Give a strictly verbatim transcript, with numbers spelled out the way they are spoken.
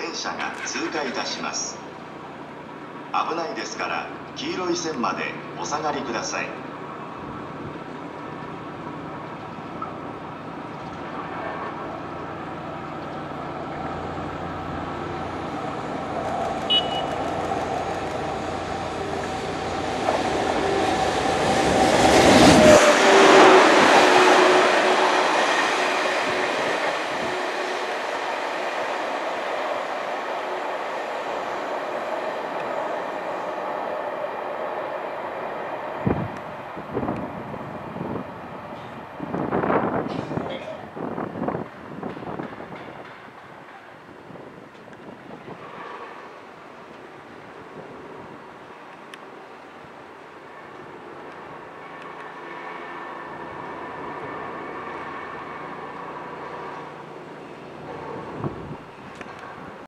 電車が通過いたします。危ないですから黄色い線までお下がりください。